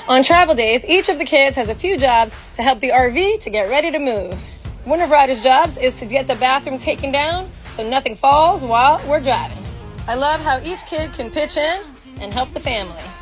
On travel days, each of the kids has a few jobs to help the RV to get ready to move. One of Ryder's jobs is to get the bathroom taken down so nothing falls while we're driving. I love how each kid can pitch in and help the family.